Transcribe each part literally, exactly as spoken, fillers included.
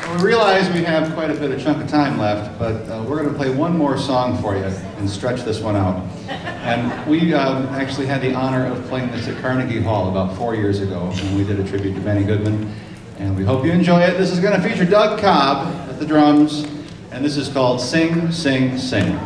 We realize we have quite a bit of chunk of time left, but uh, we're going to play one more song for you and stretch this one out. And we um, actually had the honor of playing this at Carnegie Hall about four years ago, and we did a tribute to Benny Goodman. And we hope you enjoy it. This is going to feature Doug Cobb at the drums, and this is called Sing, Sing, Sing.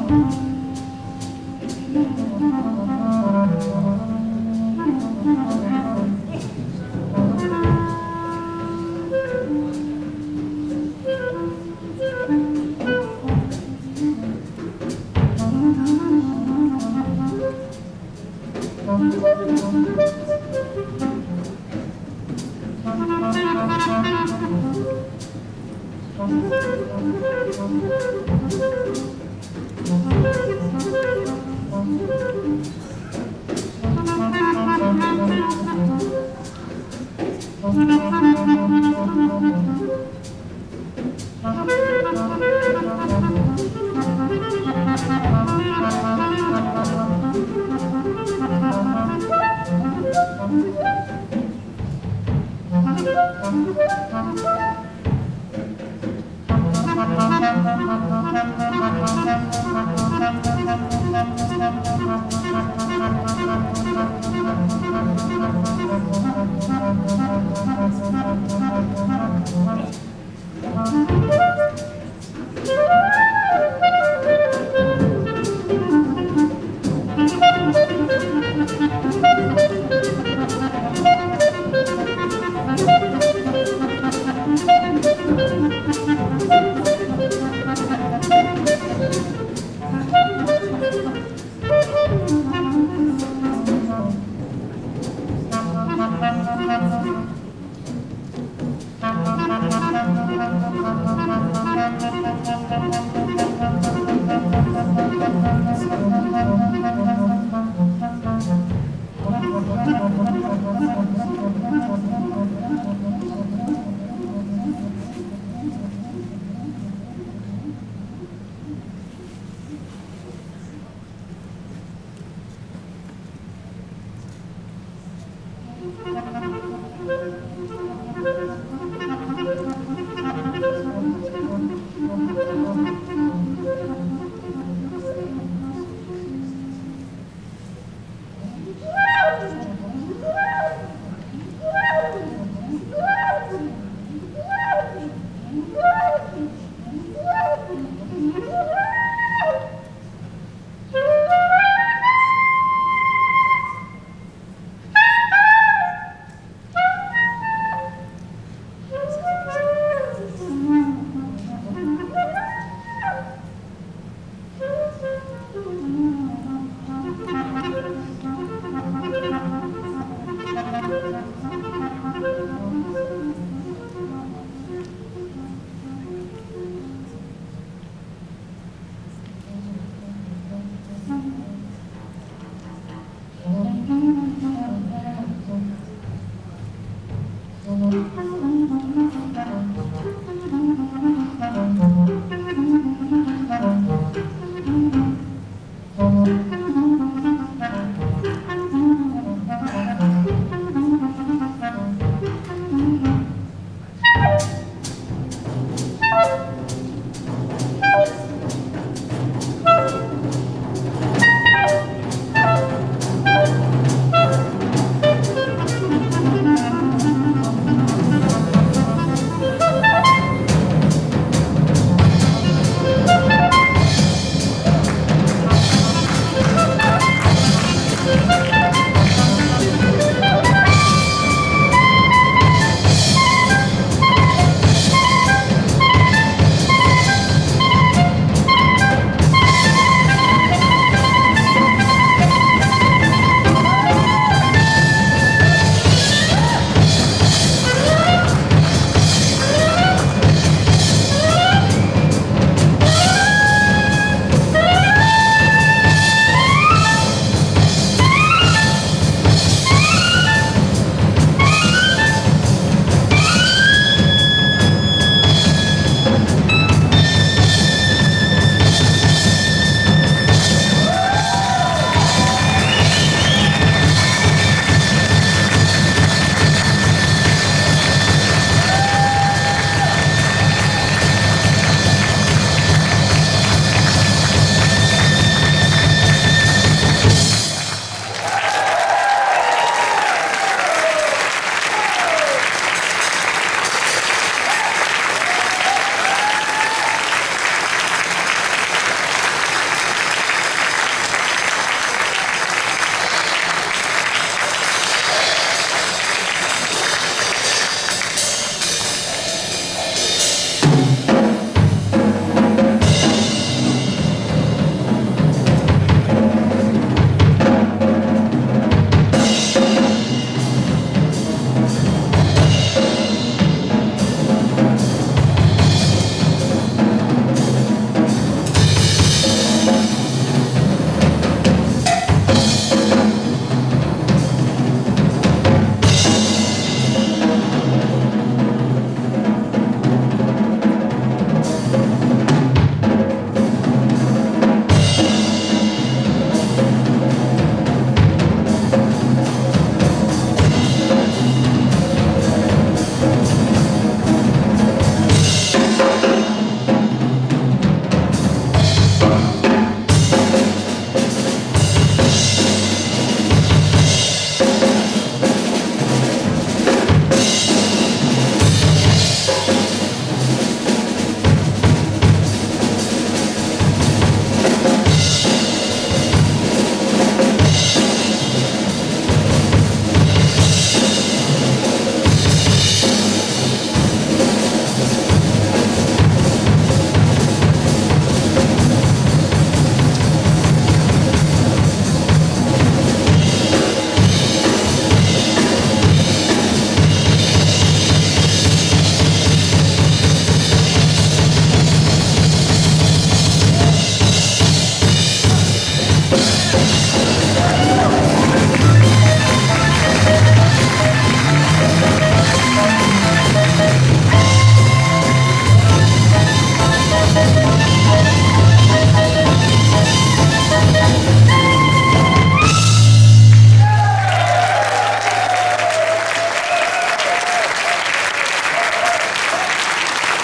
Thank you.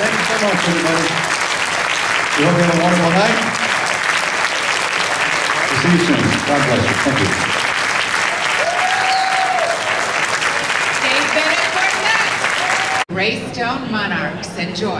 Thank you so much, everybody. We hope you have a wonderful night. We'll see you soon. God bless you. Thank you. Dave Bennett Quartet. Greystone Monarchs. Enjoy.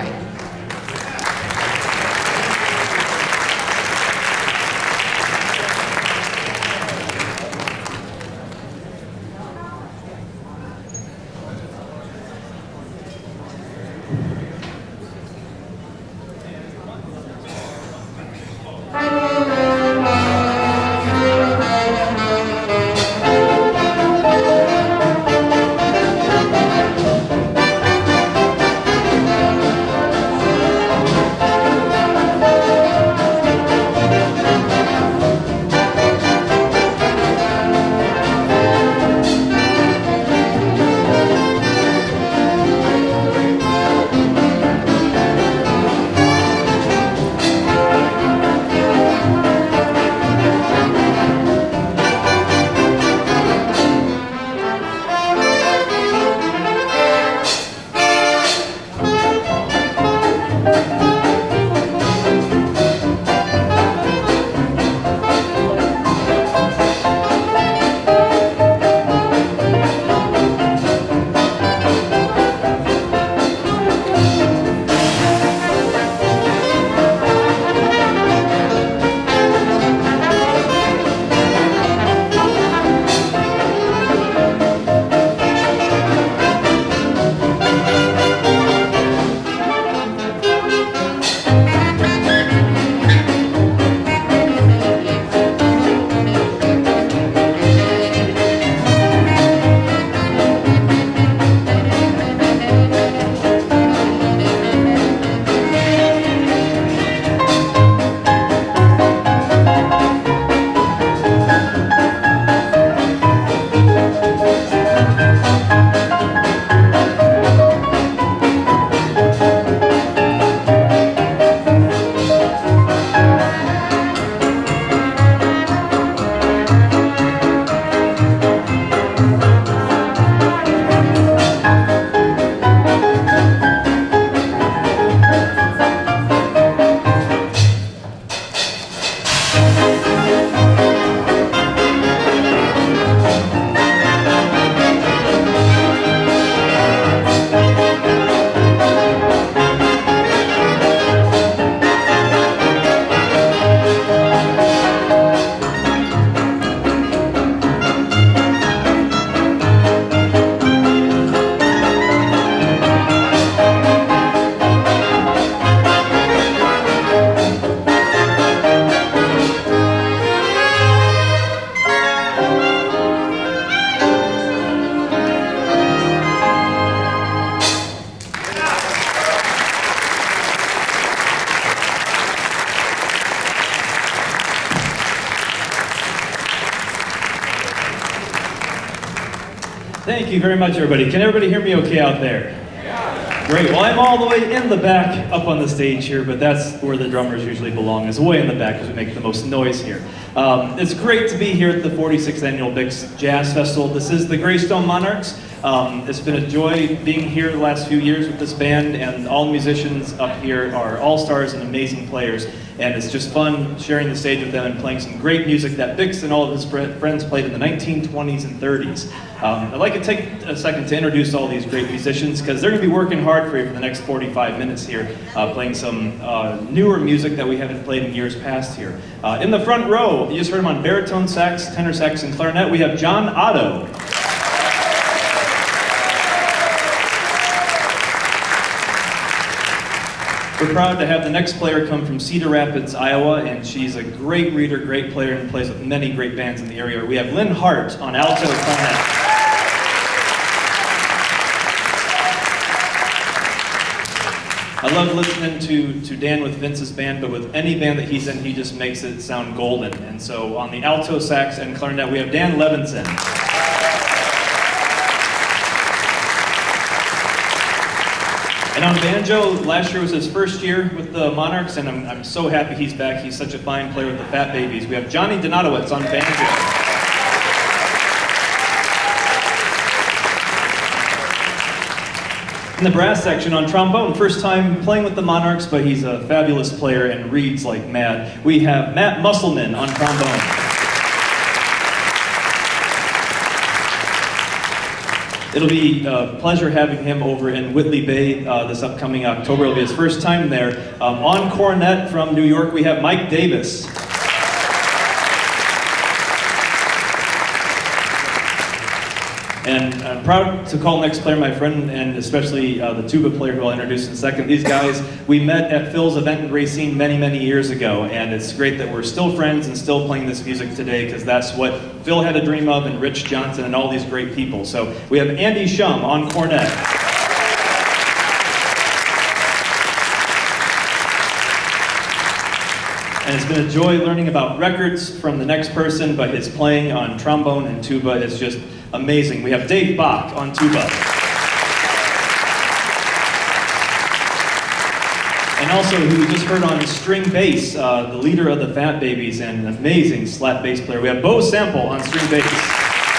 Thank you very much, everybody. Can everybody hear me okay out there? Yeah. Great. Well, I'm all the way in the back up on the stage here, but that's where the drummers usually belong, is way in the back because we make the most noise here. Um, it's great to be here at the forty-sixth Annual Bix Jazz Festival. This is the Greystone Monarchs. Um, it's been a joy being here the last few years with this band, and all the musicians up here are all-stars and amazing players. And it's just fun sharing the stage with them and playing some great music that Bix and all of his friends played in the nineteen twenties and thirties. Um, I'd like to take a second to introduce all these great musicians because they're going to be working hard for you for the next forty-five minutes here, uh, playing some uh, newer music that we haven't played in years past here. Uh, in the front row, you just heard him on baritone sax, tenor sax, and clarinet. We have John Otto. We're proud to have the next player come from Cedar Rapids, Iowa, and she's a great reader, great player, and plays with many great bands in the area. We have Lynn Hart on alto clarinet. I love listening to, to Dan with Vince's band, but with any band that he's in, he just makes it sound golden. And so on the alto sax and clarinet, we have Dan Levinson. And on banjo, last year was his first year with the Monarchs, and I'm, I'm so happy he's back. He's such a fine player with the Fat Babies. We have Johnny Donatowicz on banjo. In the brass section on trombone, first time playing with the Monarchs, but he's a fabulous player and reads like mad. We have Matt Musselman on trombone. It'll be a pleasure having him over in Whitley Bay uh, this upcoming October. It'll be his first time there. Um, on cornet from New York, we have Mike Davis. And I'm proud to call next player my friend, and especially uh, the tuba player who I'll introduce in a second. These guys, we met at Phil's event in Racine many, many years ago, and it's great that we're still friends and still playing this music today, because that's what Phil had a dream of, and Rich Johnson, and all these great people. So we have Andy Shum on cornet. And it's been a joy learning about records from the next person, but his playing on trombone and tuba is just amazing. We have Dave Bach on tuba. And also, who we just heard on string bass, uh, the leader of the Fat Babies and an amazing slap bass player. We have Bo Sample on string bass.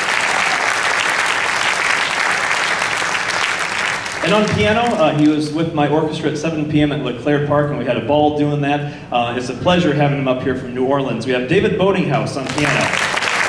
And on piano, uh, he was with my orchestra at seven p m at LeClaire Park, and we had a ball doing that. Uh, it's a pleasure having him up here from New Orleans. We have David Boatinghouse on piano.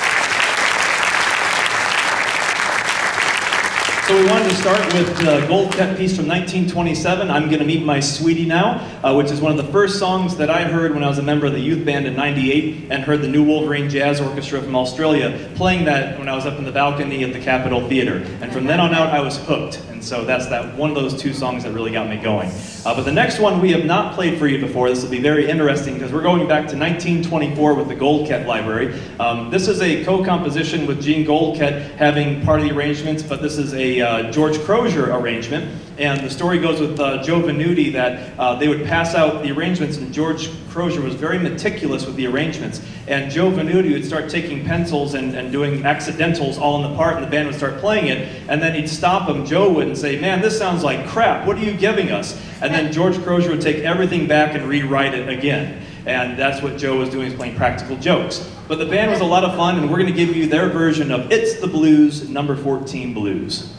So we wanted to start with the Gold Ket piece from nineteen twenty-seven, I'm Gonna Meet My Sweetie Now, uh, which is one of the first songs that I heard when I was a member of the youth band in ninety-eight, and heard the New Wolverine Jazz Orchestra from Australia playing that when I was up in the balcony at the Capitol Theater. And from then on out, I was hooked. And so that's that one of those two songs that really got me going. Uh, but the next one we have not played for you before. This will be very interesting because we're going back to nineteen twenty-four with the Gold Ket Library. Um, this is a co-composition with Gene Goldket having part of the arrangements, but this is a uh, George Crozier arrangement. And the story goes with uh, Joe Venuti that uh, they would pass out the arrangements, and George Crozier was very meticulous with the arrangements. And Joe Venuti would start taking pencils and, and doing accidentals all in the part, and the band would start playing it, and then he'd stop him, Joe would, and say, "Man, this sounds like crap, what are you giving us?" And then George Crozier would take everything back and rewrite it again. And that's what Joe was doing, was playing practical jokes. But the band was a lot of fun, and we're going to give you their version of It's the Blues, number fourteen Blues.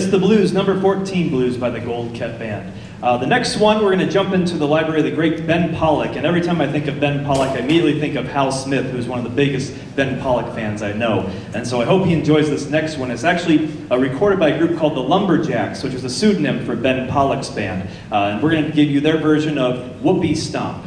the Blues, number fourteen Blues by the Gold Ket Band. Uh, the next one, we're going to jump into the library of the great Ben Pollack. And every time I think of Ben Pollack, I immediately think of Hal Smith, who's one of the biggest Ben Pollack fans I know. And so I hope he enjoys this next one. It's actually uh, recorded by a group called the Lumberjacks, which is a pseudonym for Ben Pollack's band. Uh, and we're going to give you their version of Whoopee Stomp.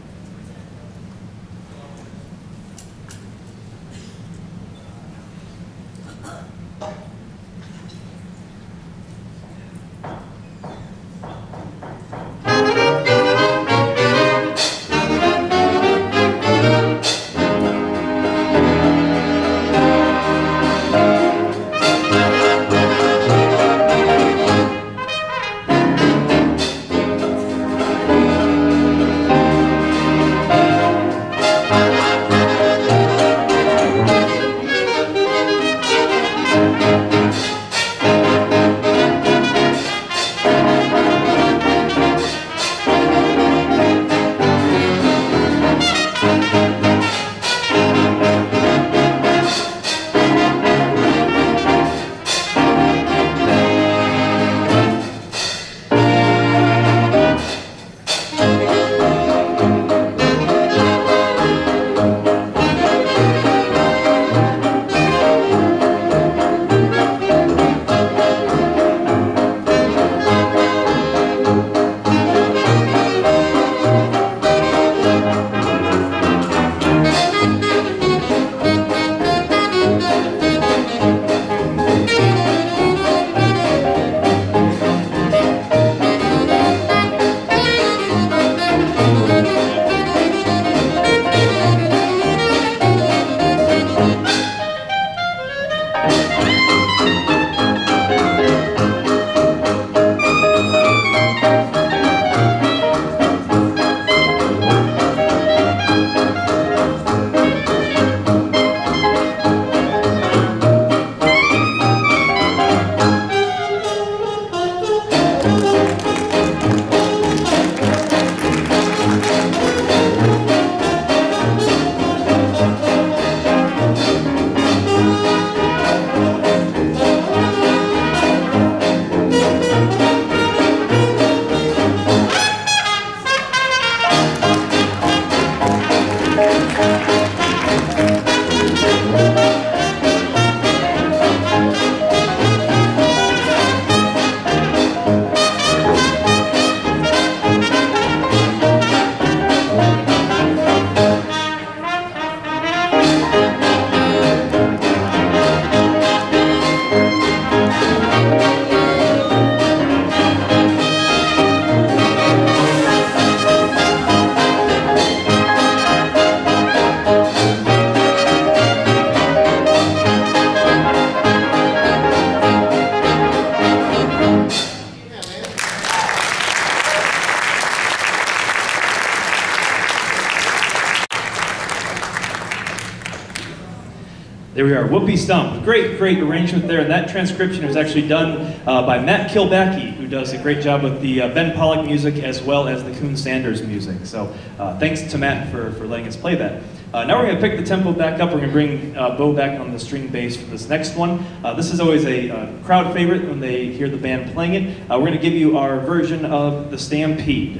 There we are, Whoopee Stomp. Great, great arrangement there. And that transcription was actually done uh, by Matt Kilbacke, who does a great job with the uh, Ben Pollack music as well as the Coon Sanders music. So uh, thanks to Matt for, for letting us play that. Uh, now we're going to pick the tempo back up. We're going to bring uh, Bo back on the string bass for this next one. Uh, this is always a uh, crowd favorite when they hear the band playing it. Uh, we're going to give you our version of the Stampede.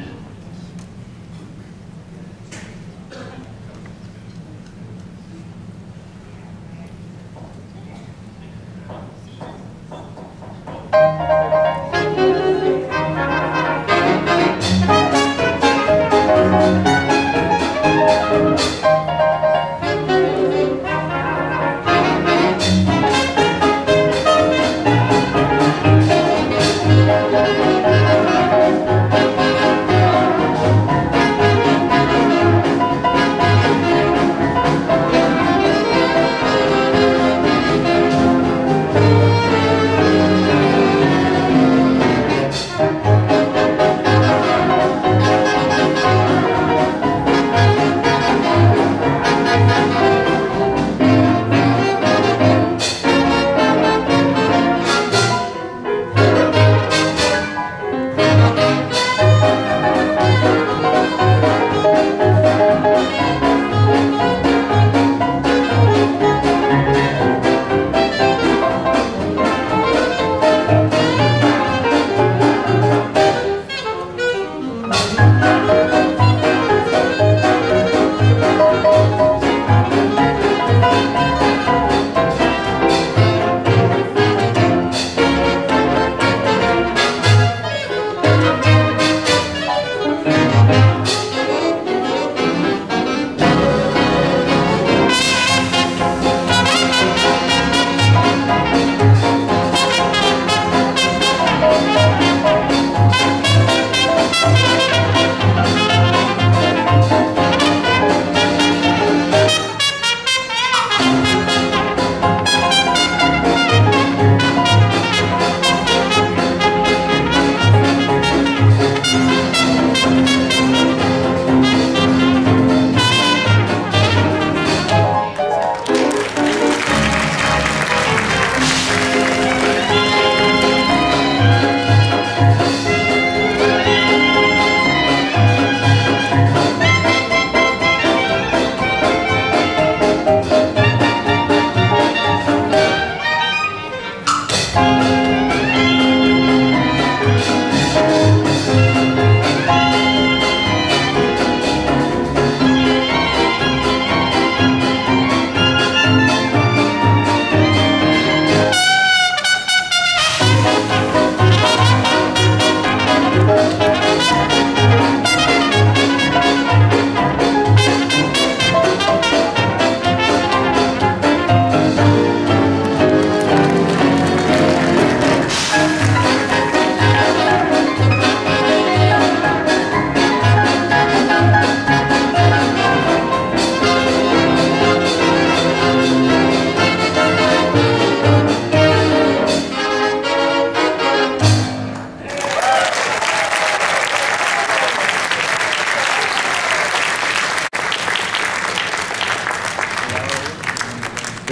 Thank you.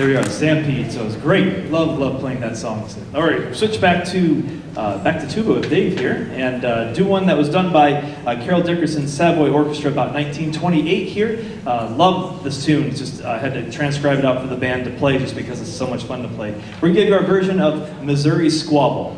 There we are, Stampede. So it's great. Love, love playing that song. So, all right, switch back to uh, back to tuba with Dave here, and uh, do one that was done by uh, Carol Dickerson's Savoy Orchestra about nineteen twenty-eight here. Uh, love this tune. It's just I uh, had to transcribe it out for the band to play just because it's so much fun to play. We're gonna give you our version of Missouri Squabble.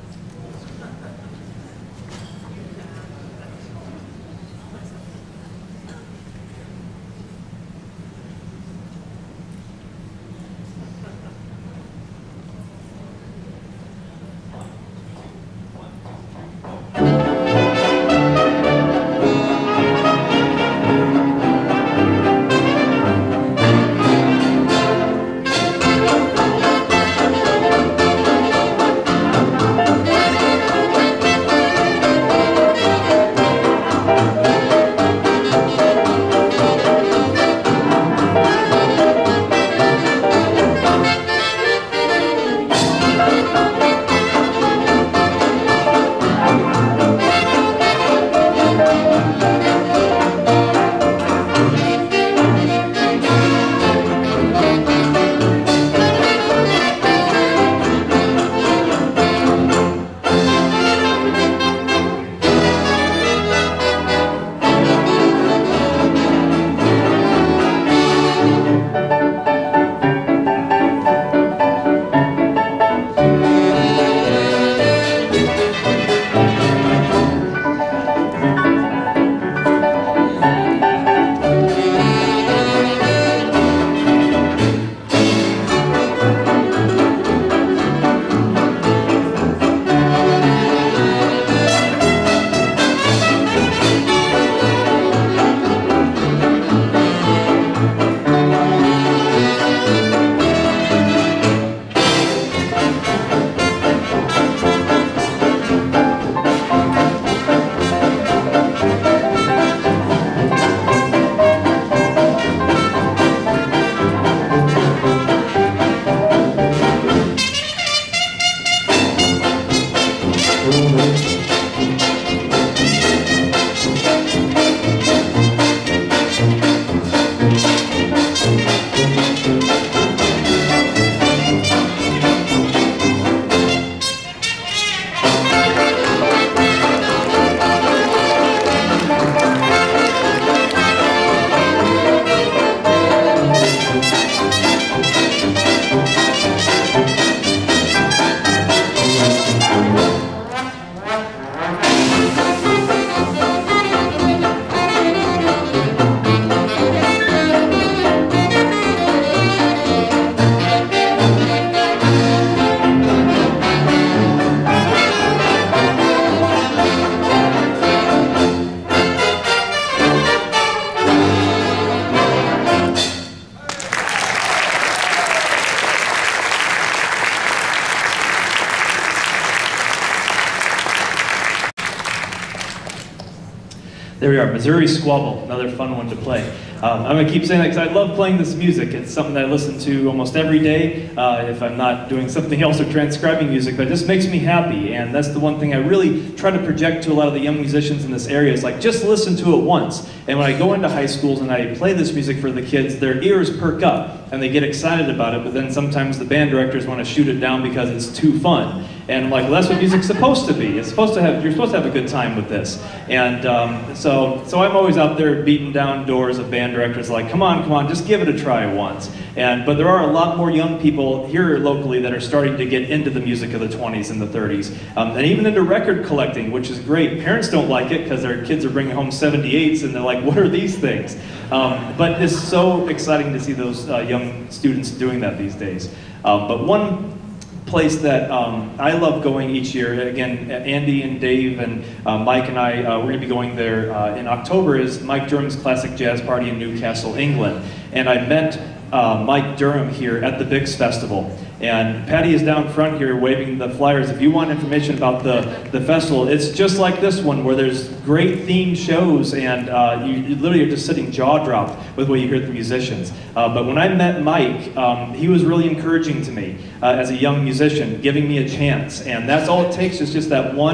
There we are, Missouri Squabble, another fun one to play. Um, I'm going to keep saying that because I love playing this music. It's something that I listen to almost every day uh, if I'm not doing something else or transcribing music, but it just makes me happy. And that's the one thing I really try to project to a lot of the young musicians in this area is like, just listen to it once. And when I go into high schools and I play this music for the kids, their ears perk up and they get excited about it, but then sometimes the band directors want to shoot it down because it's too fun. And I'm like, well, that's what music's supposed to be. It's supposed to have, you're supposed to have a good time with this. And um, so, so I'm always out there beating down doors of band directors like, come on, come on, just give it a try once. And, but there are a lot more young people here locally that are starting to get into the music of the twenties and the thirties. Um, and even into record collecting, which is great. Parents don't like it because their kids are bringing home seventy-eights and they're like, what are these things? Um, but it's so exciting to see those uh, young students doing that these days. Um, but one place that um, I love going each year, again, Andy and Dave and uh, Mike and I, uh, we're going to be going there uh, in October, is Mike Durham's Classic Jazz Party in Newcastle, England. And I met uh, Mike Durham here at the Bix Festival. And Patty is down front here waving the flyers. If you want information about the, the festival, it's just like this one where there's great themed shows and uh, you, you literally are just sitting jaw-dropped with what you hear the musicians. Uh, but when I met Mike, um, he was really encouraging to me uh, as a young musician, giving me a chance. And that's all it takes is just that one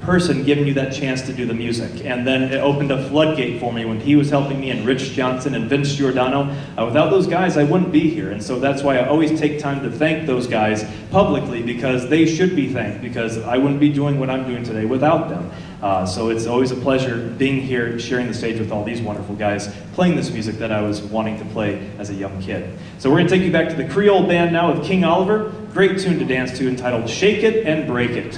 person giving you that chance to do the music. And then it opened a floodgate for me when he was helping me, and Rich Johnson and Vince Giordano. Uh, without those guys, I wouldn't be here. And so that's why I always take time to thank those guys publicly, because they should be thanked, because I wouldn't be doing what I'm doing today without them. Uh, so it's always a pleasure being here, sharing the stage with all these wonderful guys, playing this music that I was wanting to play as a young kid. So we're going to take you back to the Creole Band now with King Oliver. Great tune to dance to entitled Shake It and Break It.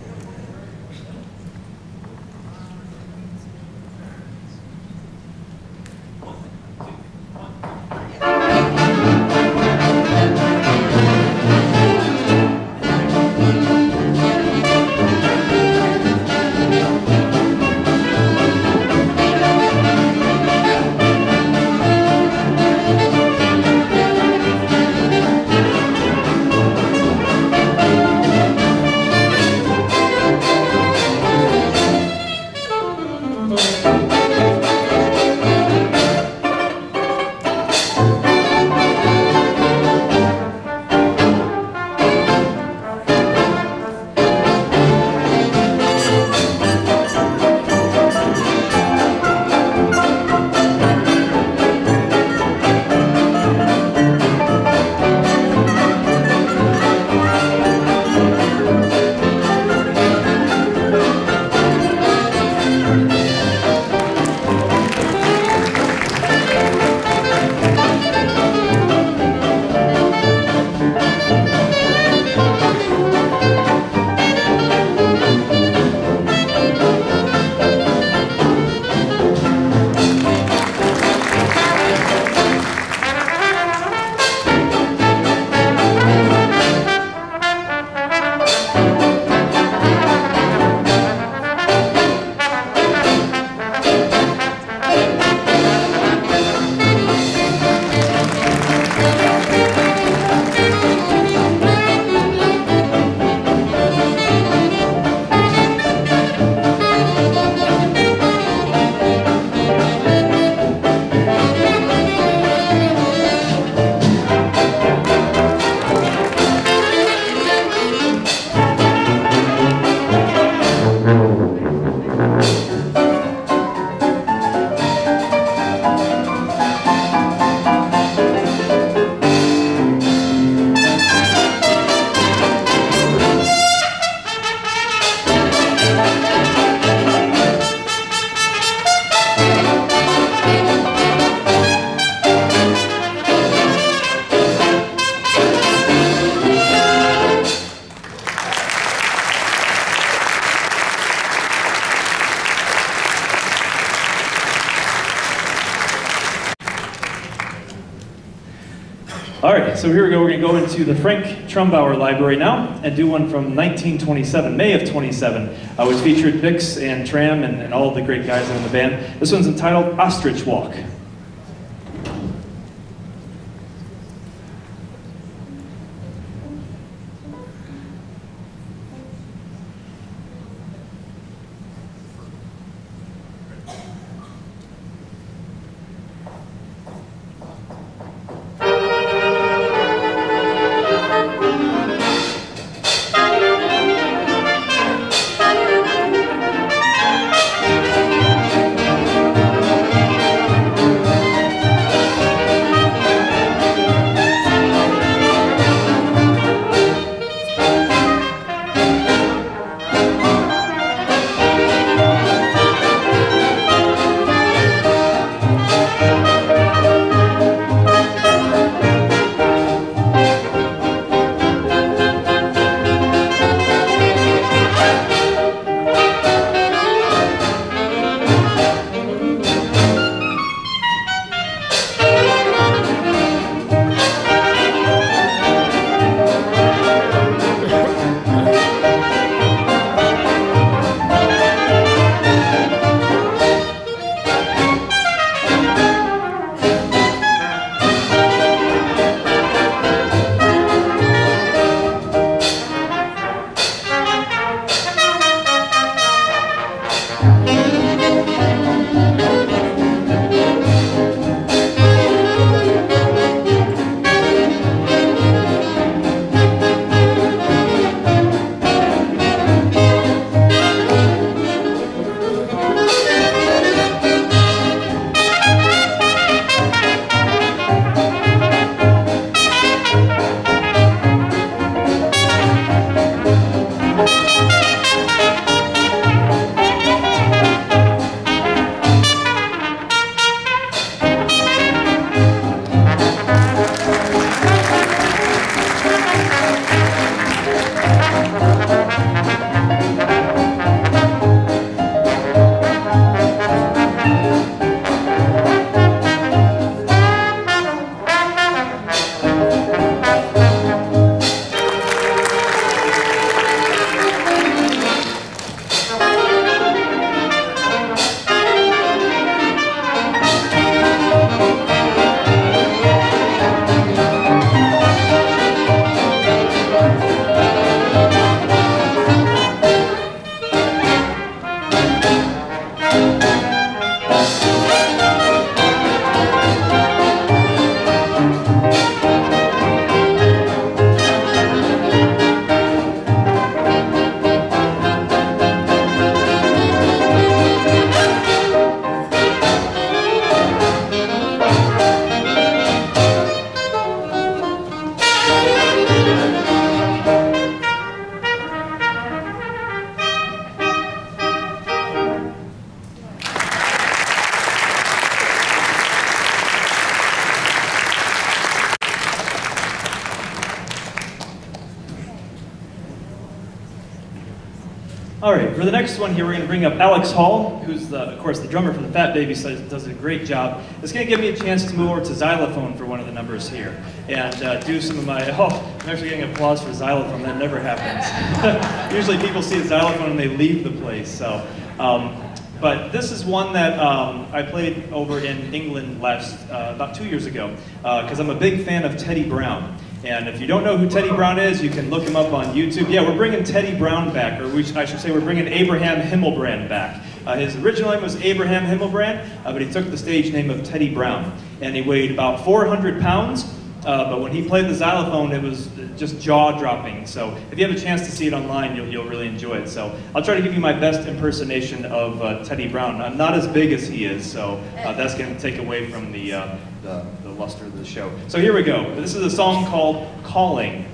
All right, so here we go. We're going to go into the Frank Trumbauer Library now and do one from nineteen twenty-seven, May of twenty-seven, uh, which featured Bix and Tram and, and all of the great guys in the band. This one's entitled Ostrich Walk. Thank you. All right, for the next one here, we're going to bring up Alex Hall, who's, the, of course, the drummer from the Fat Babies, so does a great job. It's going to give me a chance to move over to xylophone for one of the numbers here, and uh, do some of my, oh, I'm actually getting applause for xylophone, that never happens. Usually people see a xylophone and they leave the place, so. Um, but this is one that um, I played over in England last, uh, about two years ago, because uh, I'm a big fan of Teddy Brown. And if you don't know who Teddy Brown is, you can look him up on YouTube. Yeah, we're bringing Teddy Brown back, or we sh I should say we're bringing Abraham Himmelbrand back. Uh, his original name was Abraham Himmelbrand, uh, but he took the stage name of Teddy Brown. And he weighed about four hundred pounds, uh, but when he played the xylophone, it was just jaw-dropping. So if you have a chance to see it online, you'll, you'll really enjoy it. So I'll try to give you my best impersonation of uh, Teddy Brown. I'm not as big as he is, so uh, that's going to take away from the, uh, the, the luster of the show. So here we go. This is a song called Calling.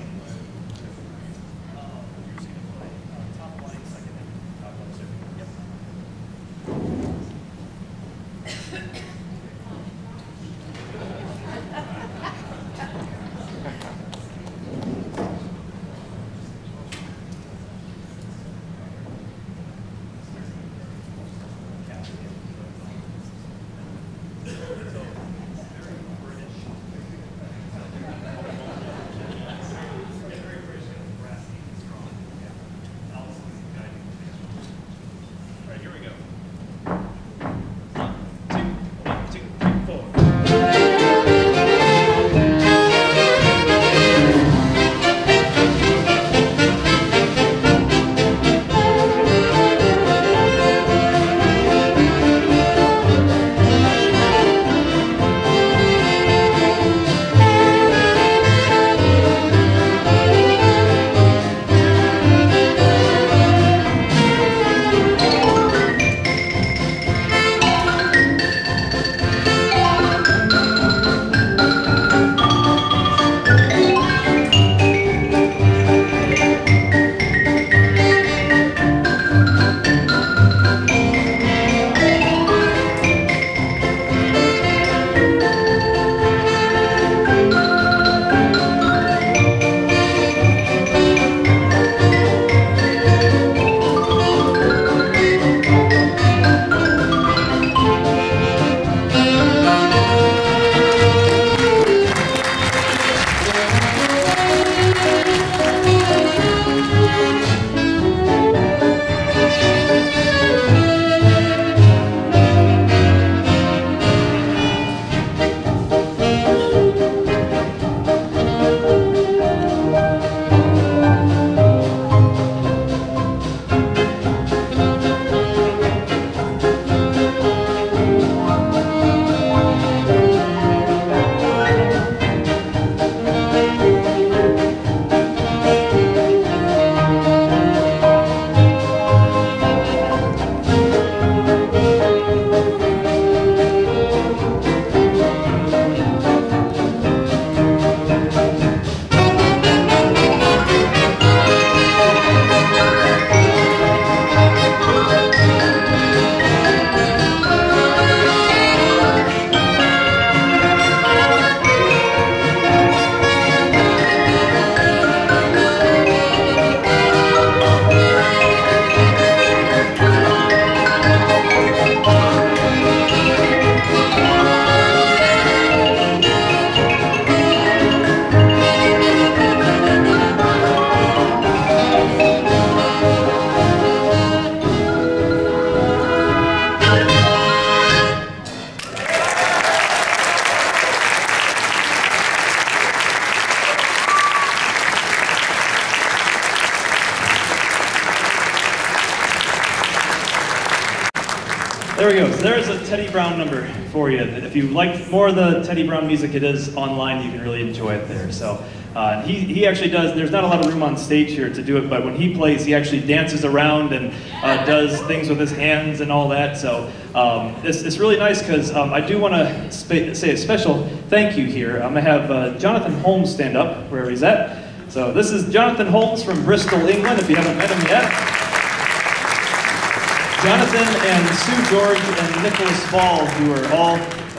There we go. So there's a Teddy Brown number for you. If you like more of the Teddy Brown music, it is online. You can really enjoy it there. So uh, he, he actually does, there's not a lot of room on stage here to do it, but when he plays, he actually dances around and uh, does things with his hands and all that. So um, it's, it's really nice because um, I do want to say a special thank you here. I'm going to have uh, Jonathan Holmes stand up wherever he's at. So this is Jonathan Holmes from Bristol, England, if you haven't met him yet. Jonathan and Sue George and Nicholas Ball, who are all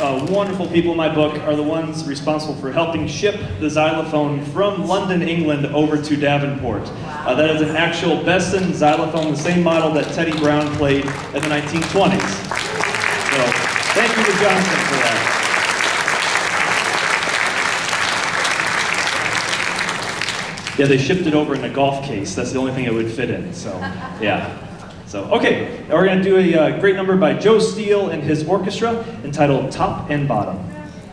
uh, wonderful people in my book are the ones responsible for helping ship the xylophone from London, England over to Davenport. Uh, that is an actual Besson xylophone, the same model that Teddy Brown played in the nineteen twenties. So thank you to Johnson for that. Yeah, they shipped it over in a golf case. That's the only thing it would fit in, so yeah. So, okay, now we're going to do a uh, great number by Joe Steele and his orchestra entitled Top and Bottom.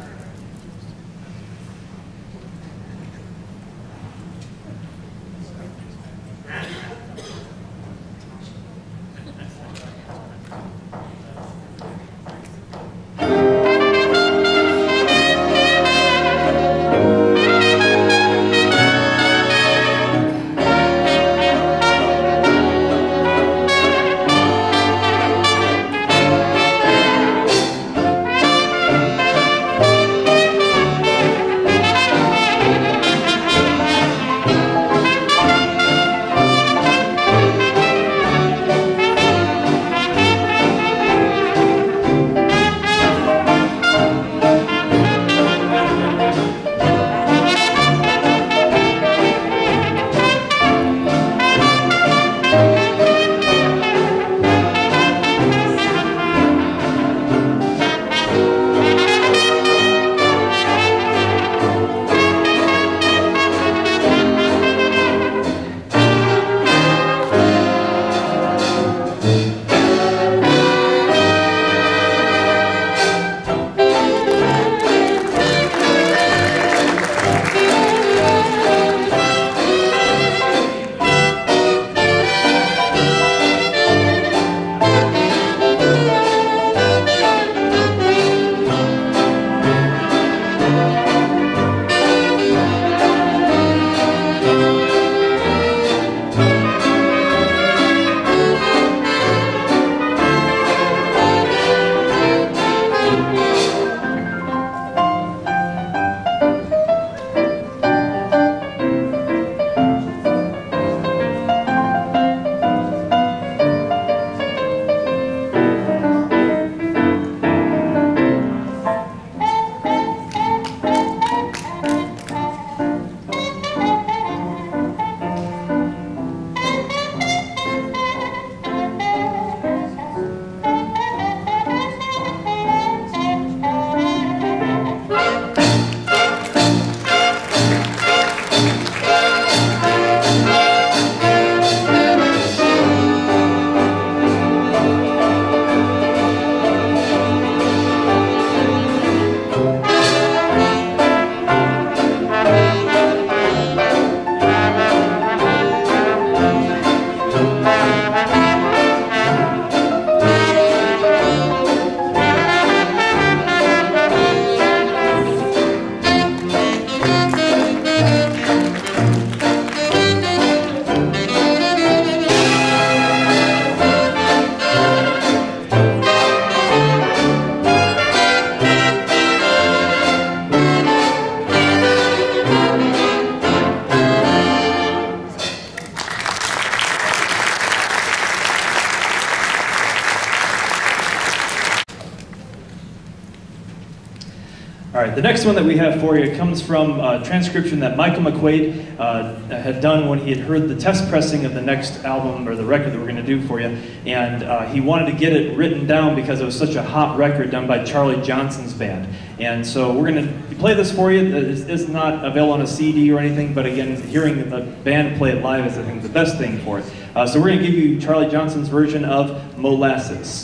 All right, the next one that we have for you comes from a transcription that Michael McQuaid uh, had done when he had heard the test pressing of the next album, or the record that we're going to do for you, and uh, he wanted to get it written down because it was such a hot record done by Charlie Johnson's band. And so we're going to play this for you. It's, it's not available on a C D or anything, but again, hearing the band play it live is, I think, the best thing for it. Uh, so we're going to give you Charlie Johnson's version of Molasses.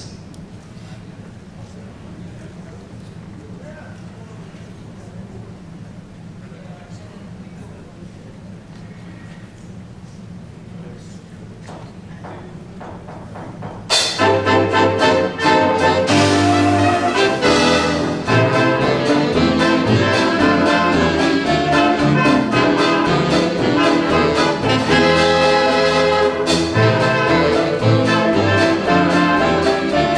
Thank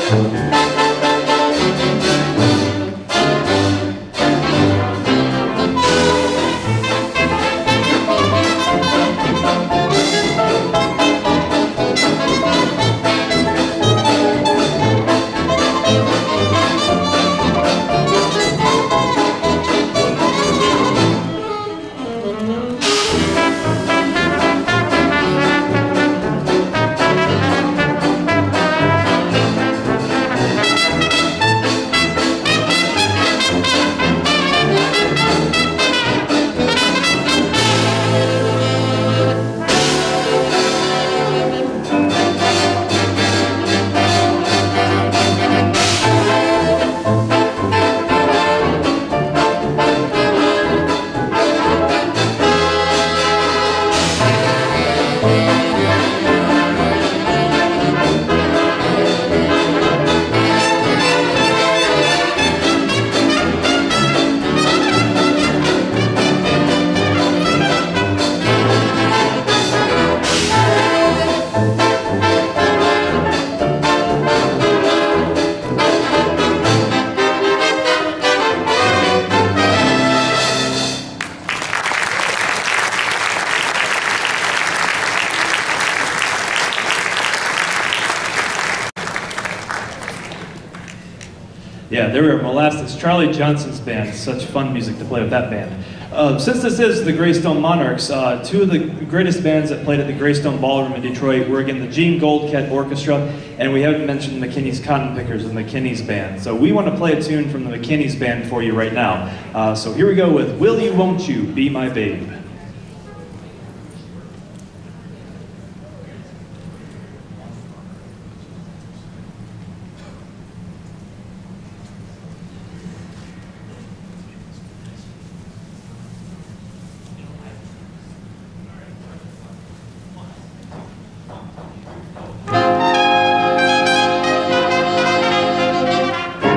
Yeah, they were Molasses, Charlie Johnson's band. Such fun music to play with that band. Uh, since this is the Greystone Monarchs, uh, two of the greatest bands that played at the Greystone Ballroom in Detroit were again the Gene Goldcat Orchestra, and we haven't mentioned McKinney's Cotton Pickers and McKinney's band. So we want to play a tune from the McKinney's band for you right now. Uh, so here we go with Will You, Won't You, Be My Babe.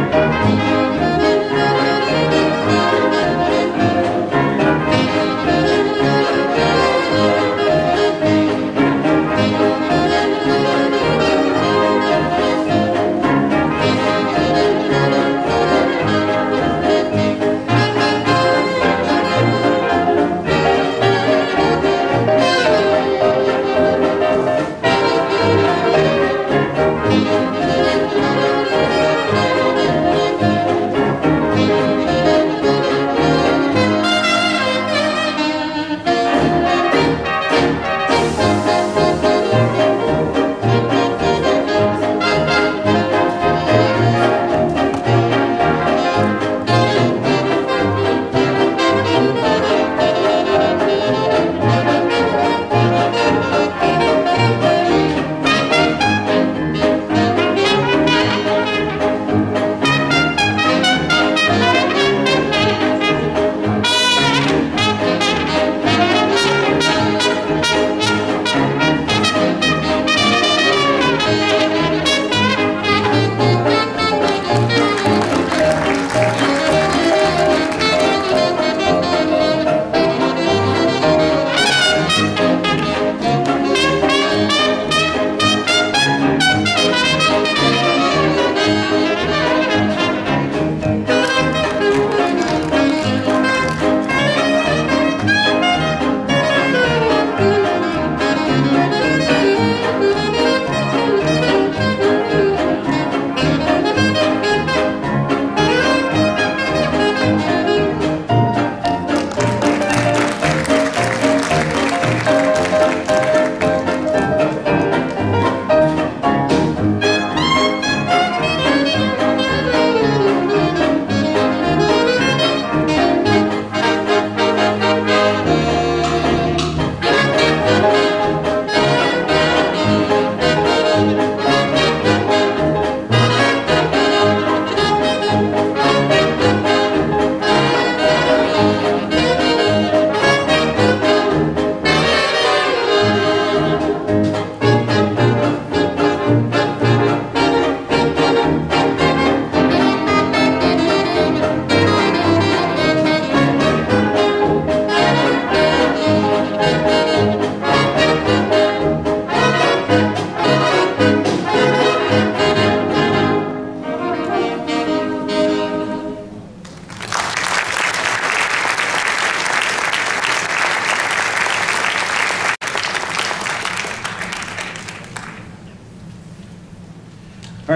Thank you.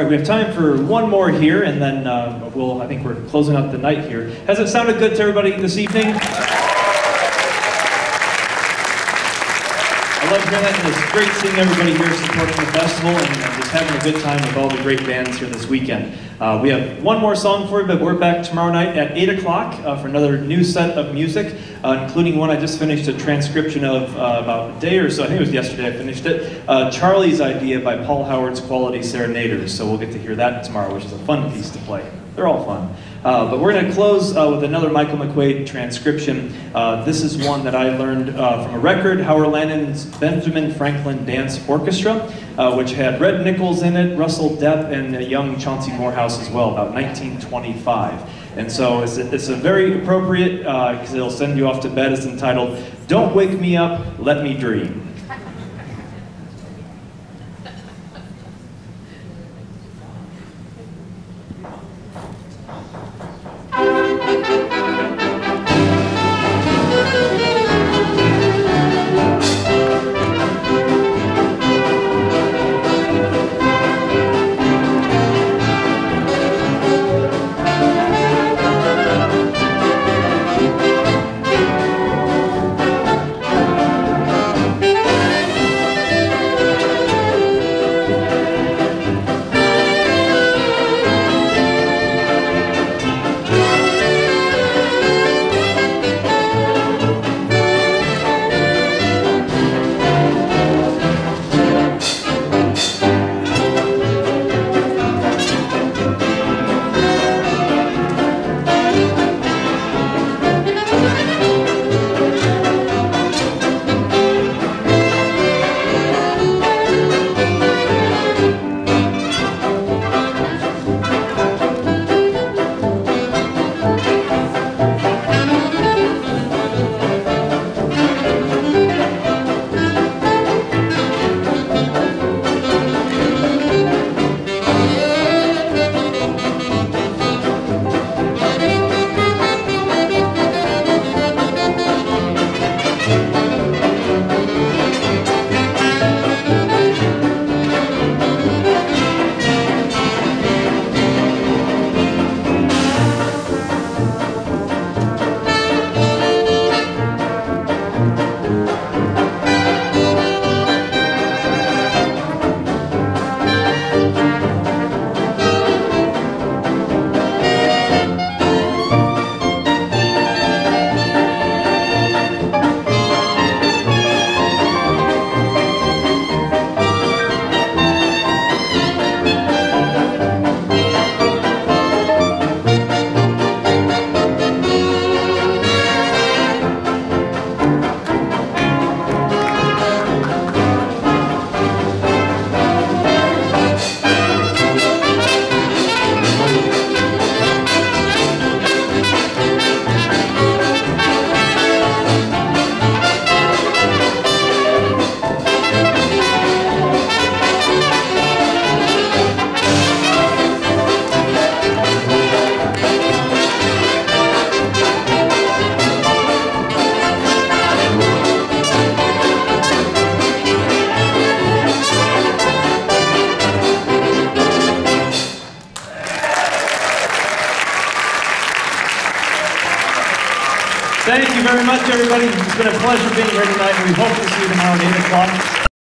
right, we have time for one more here, and then uh, we'll, I think we're closing out the night here. Has it sounded good to everybody this evening? I love hearing that, and it's great seeing everybody here supporting the festival and, and just having a good time with all the great bands here this weekend. Uh, we have one more song for you, but we're back tomorrow night at eight o'clock uh, for another new set of music, uh, including one I just finished a transcription of uh, about a day or so. I think it was yesterday I finished it. Uh, Charlie's Idea by Paul Howard's Quality Serenaders. So we'll get to hear that tomorrow, which is a fun piece to play. They're all fun. Uh, but we're going to close uh, with another Michael McQuaid transcription. Uh, this is one that I learned uh, from a record, Howard Landon's Benjamin Franklin Dance Orchestra, uh, which had Red Nichols in it, Russell Depp, and a young Chauncey Morehouse as well, about nineteen twenty-five. And so it's a, it's a very appropriate, because uh, it'll send you off to bed. It's entitled, Don't Wake Me Up, Let Me Dream. Thank you very much, everybody. It's been a pleasure being here tonight. We hope to see you tomorrow at eight o'clock.